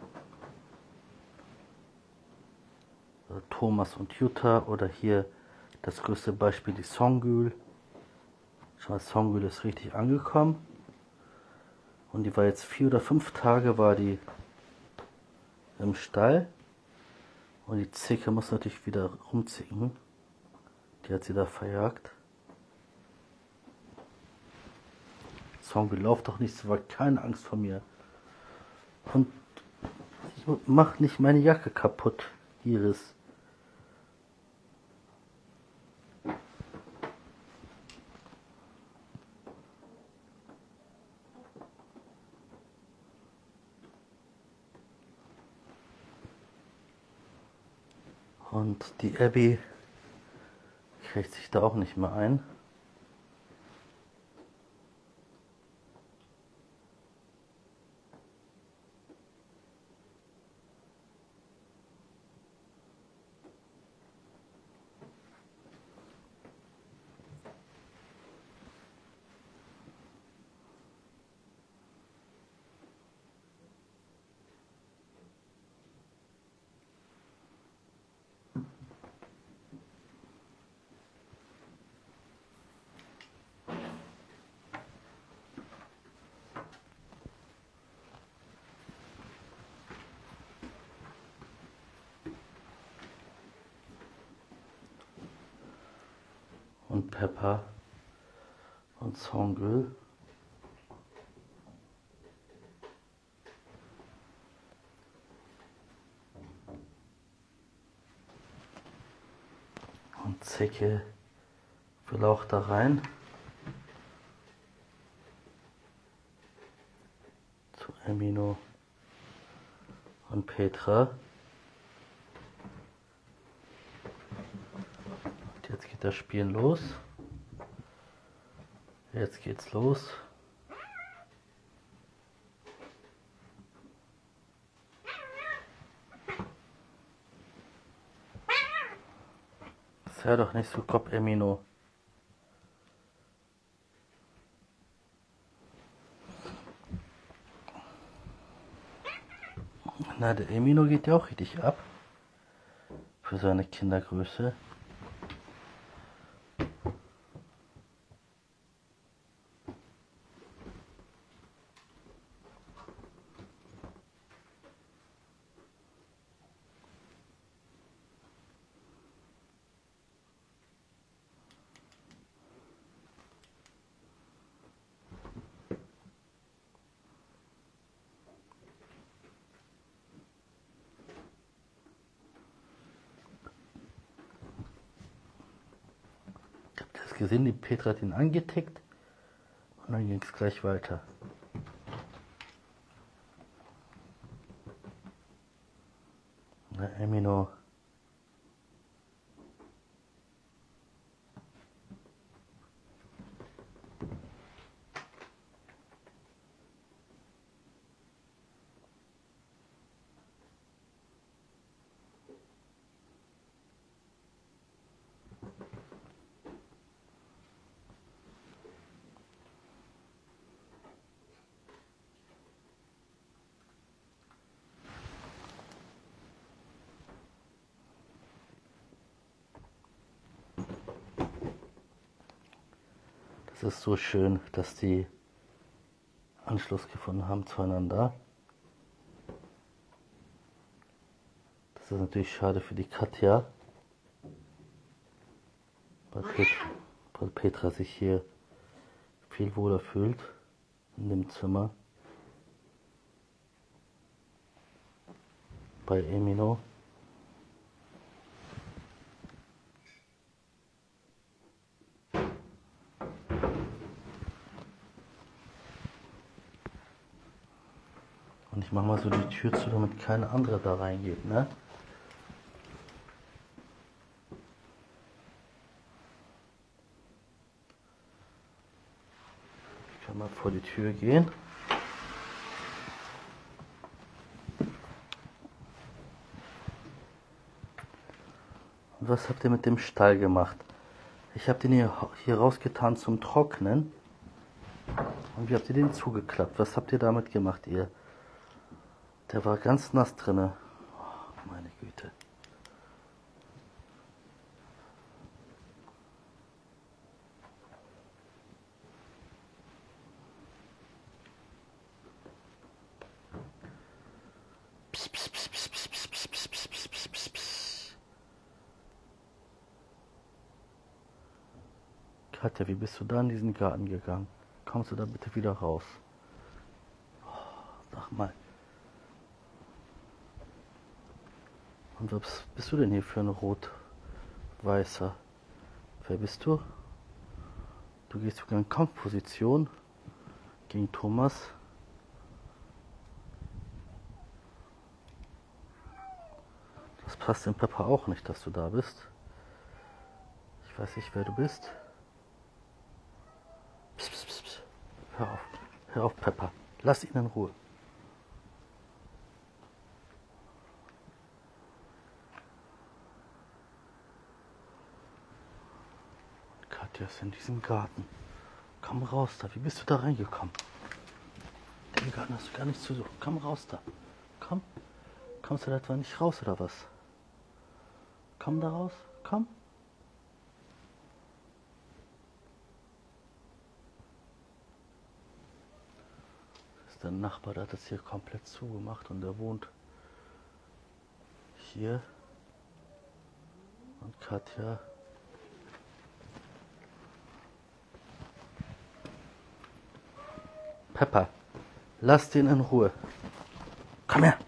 Thomas und Jutta oder hier das größte Beispiel die Songül. Schau mal, Songül ist richtig angekommen. Und die war jetzt vier oder fünf Tage war die im Stall. Und die Zicke muss natürlich wieder rumzicken. Die hat sie da verjagt. Songül, lauf doch nicht so weit, keine Angst vor mir. Und ich mach nicht meine Jacke kaputt, Iris. Und die Abby kriegt sich da auch nicht mehr ein. Und Pepper und Songül. Und Zicke will auch da rein. Zu Emino und Petra. Und jetzt geht das Spielen los. Jetzt geht's los. Sei doch nicht so Kopf, Emino. Na, der Emino geht ja auch richtig ab. Für seine Kindergröße. gesehen, die Petra hat ihn angetickt und dann ging es gleich weiter. Der Emino. Es ist so schön, dass die Anschluss gefunden haben zueinander. Das ist natürlich schade für die Katja, weil Petra, weil Petra sich hier viel wohler fühlt in dem Zimmer bei Emino. Und ich mache mal so die Tür zu, damit keine andere da reingeht, ne? Ich kann mal vor die Tür gehen. Und was habt ihr mit dem Stall gemacht? Ich habe den hier, hier rausgetan zum Trocknen. Und wie habt ihr den zugeklappt? Was habt ihr damit gemacht, ihr? Der war ganz nass drinne. Oh, meine Güte. Psst, psst, psst, psst, psst, psst, psst, psst, psst, psst, psst, psst. Katja, wie bist du da in diesen Garten gegangen? Kommst du da bitte wieder raus? Oh, sag mal. Und was bist du denn hier für ein Rot-Weißer? Wer bist du? Du gehst sogar in Kampfposition gegen Thomas. Das passt dem Pepper auch nicht, dass du da bist. Ich weiß nicht, wer du bist. Psst, psst, psst, psst. Hör auf. Hör auf, Pepper. Lass ihn in Ruhe. Katja ist in diesem Garten. Komm raus da. Wie bist du da reingekommen? Den Garten hast du gar nicht zu suchen. Komm raus da. Komm. Kommst du da etwa nicht raus oder was? Komm da raus. Komm. Das ist der Nachbar, der hat das hier komplett zugemacht und der wohnt hier. Und Katja. Pepper, lass den in Ruhe. Komm her.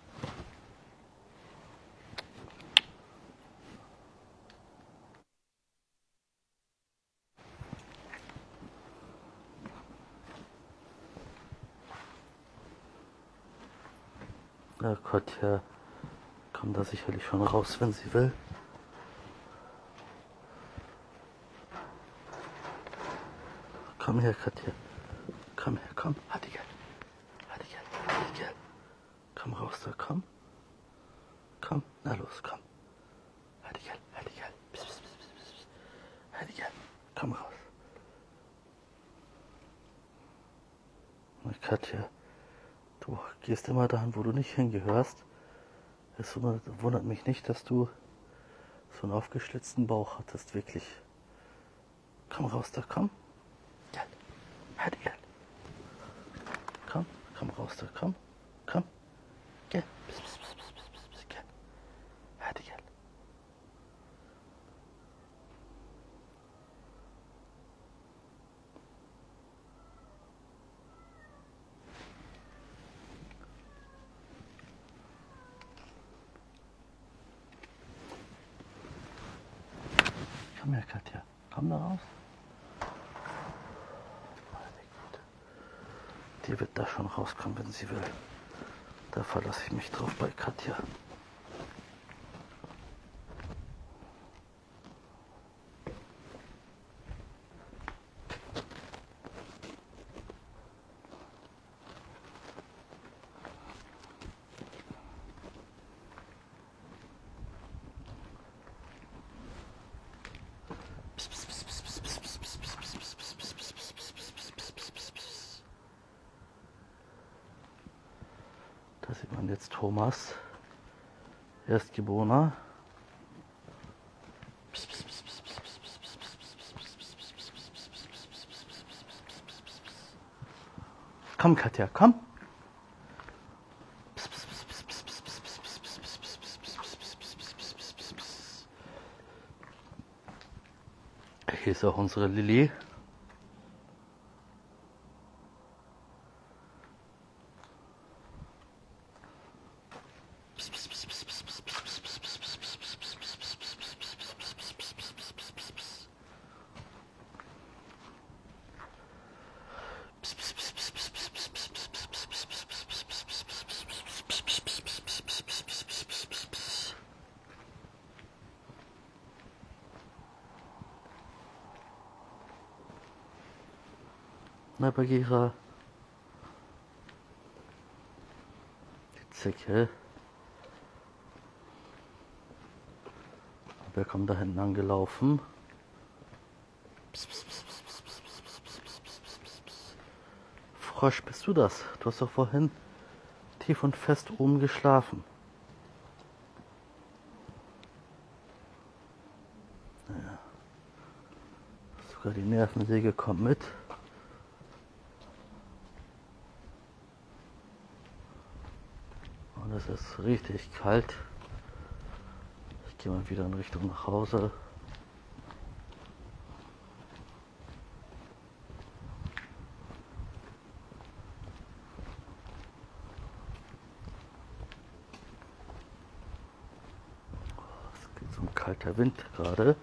Na Katja, kommt da sicherlich schon raus, wenn sie will. Komm her, Katja. Komm her, komm. Hadigel. Hadigel. Hadigel. Komm raus da, komm. Komm, na los, komm. Hadigel. Hadigel. Psst, psst, psst, psst, psst. Hadigel. Komm raus. Na Katja, du gehst immer dahin, wo du nicht hingehörst. Es wundert mich nicht, dass du so einen aufgeschlitzten Bauch hattest, wirklich. Komm raus da, komm. Ja. Hadigel. Komm, komm raus da, komm, komm. Geh. Psst, psst, psst, psst, psst, psst, geh. Hadi gel. Komm her, Katja. Komm da raus. Die wird da schon rauskommen, wenn sie will. Da verlasse ich mich drauf bei Katja. Da sieht man jetzt Thomas, Erstgeborener. Komm, Katja, komm. Hier ist auch unsere Lilly. Na, Bagheera. Die Zecke. Wer kommt da hinten angelaufen? Frosch, bist du das? Du hast doch vorhin tief und fest oben geschlafen. Naja. Sogar die Nervensäge kommt mit. Und es ist richtig kalt. Ich gehe mal wieder in Richtung nach Hause. Es geht so ein kalter Wind gerade.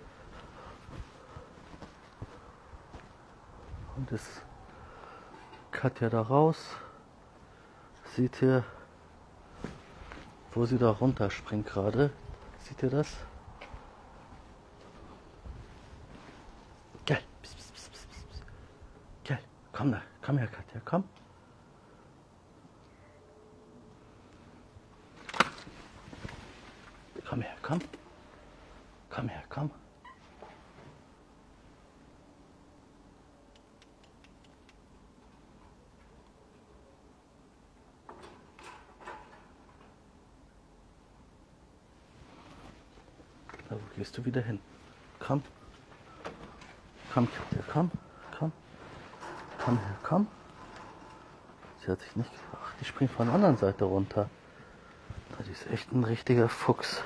Und ist Katja da raus. Seht ihr, wo sie da runterspringt gerade? Seht ihr das? Gell, pss, pss, pss, pss, pss. Gell, komm da, komm her, Katja, komm. Komm her, komm. Komm her, komm. Da, wo gehst du wieder hin? Komm. Komm, Katja, komm. Komm. Komm her, komm. Sie hat sich nicht... Ach, die springt von der anderen Seite runter. Die ist echt ein richtiger Fuchs.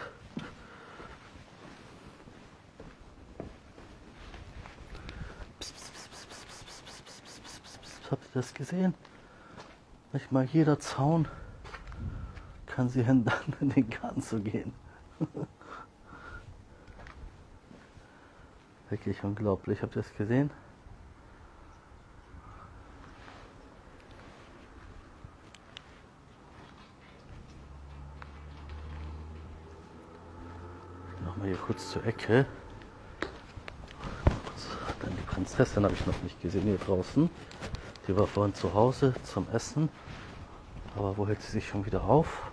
Habt ihr das gesehen? Nicht mal jeder Zaun kann sie hindern, in den Garten zu gehen. Wirklich unglaublich. Habt ihr das gesehen? Nochmal hier kurz zur Ecke. Dann die Prinzessin habe ich noch nicht gesehen hier draußen. Die war vorhin zu Hause zum Essen. Aber wo hält sie sich schon wieder auf?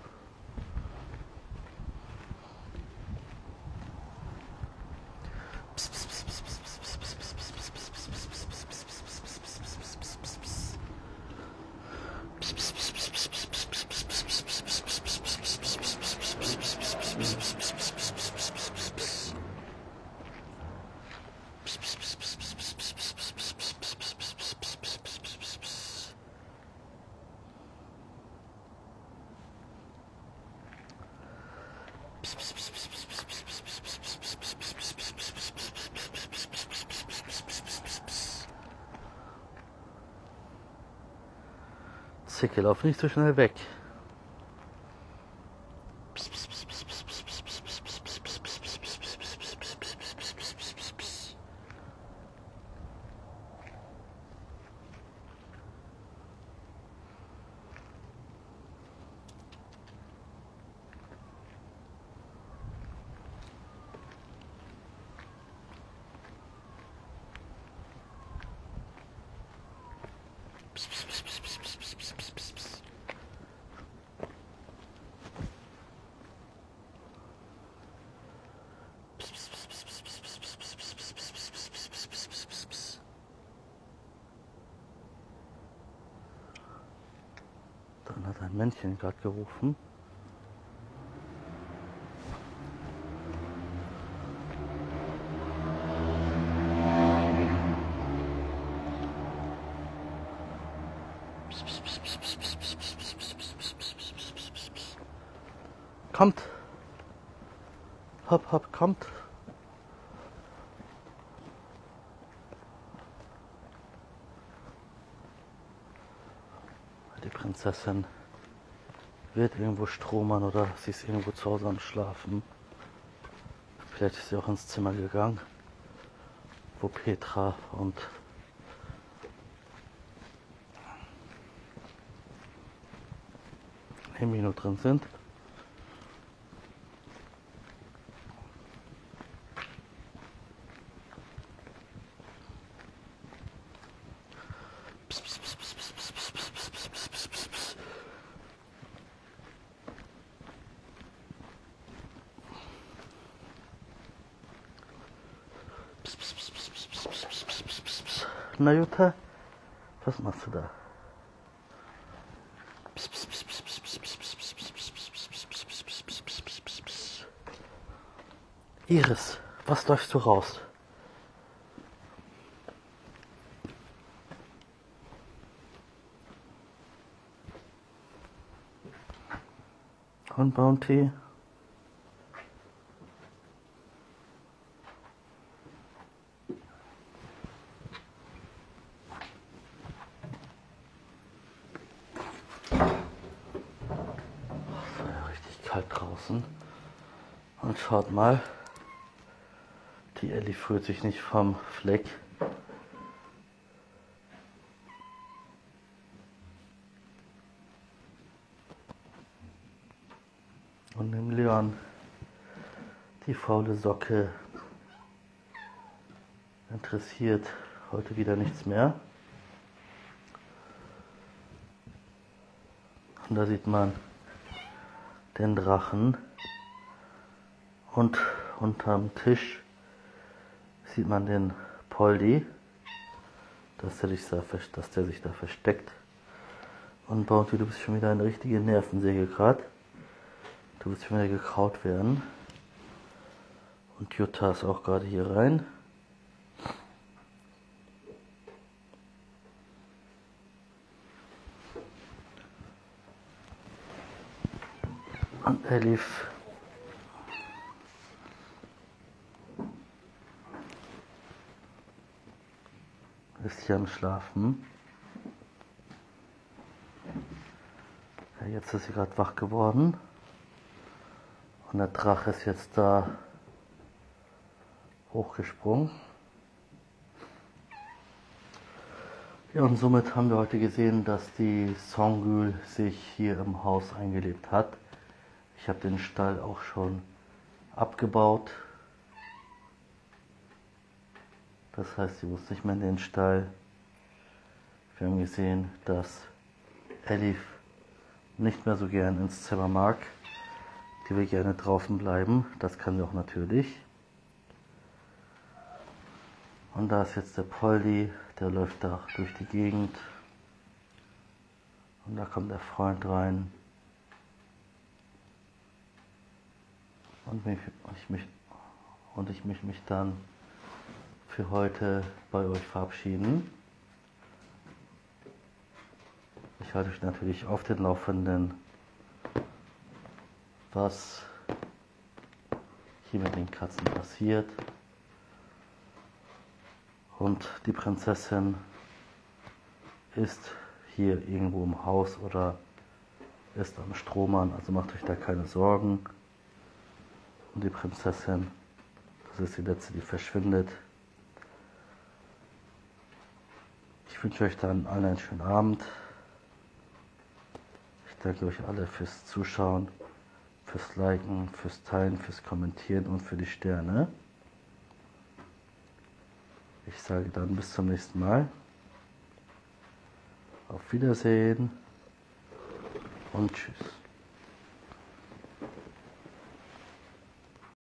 Zicke, lauf nicht so schnell weg. Dann hat ein Männchen gerade gerufen. Kommt! Hopp, hopp, kommt! Die Prinzessin wird irgendwo stromern oder sie ist irgendwo zu Hause am Schlafen. Vielleicht ist sie auch ins Zimmer gegangen, wo Petra und Emino drin sind. Na Jutta, was machst du da? Iris, was läufst du raus? Und Bounty? Kalt draußen. Und schaut mal, die Ellie fühlt sich nicht vom Fleck. Und dem Leon, die faule Socke, interessiert heute wieder nichts mehr. Und da sieht man den Drachen und unterm Tisch sieht man den Poldi, dass der sich da, dass der sich da versteckt. Und Bounty, du bist schon wieder eine richtige Nervensäge gerade. Du willst schon wieder gekaut werden. Und Jutta ist auch gerade hier rein. Und Elif ist hier am Schlafen. Ja, jetzt ist sie gerade wach geworden. Und der Drache ist jetzt da hochgesprungen. Ja, und somit haben wir heute gesehen, dass die Songül sich hier im Haus eingelebt hat. Ich habe den Stall auch schon abgebaut. Das heißt, sie muss nicht mehr in den Stall. Wir haben gesehen, dass Elif nicht mehr so gern ins Zimmer mag. Die will gerne draußen bleiben. Das kann sie auch natürlich. Und da ist jetzt der Poldi, der läuft da durch die Gegend. Und da kommt der Freund rein. Und, mich, ich, mich, und ich möchte mich dann für heute bei euch verabschieden. Ich halte euch natürlich auf den Laufenden, was hier mit den Katzen passiert. Und die Prinzessin ist hier irgendwo im Haus oder ist am Stromern, also macht euch da keine Sorgen. Und die Prinzessin, das ist die letzte, die verschwindet. Ich wünsche euch dann allen einen schönen Abend. Ich danke euch alle fürs Zuschauen, fürs Liken, fürs Teilen, fürs Kommentieren und für die Sterne. Ich sage dann bis zum nächsten Mal. Auf Wiedersehen und tschüss.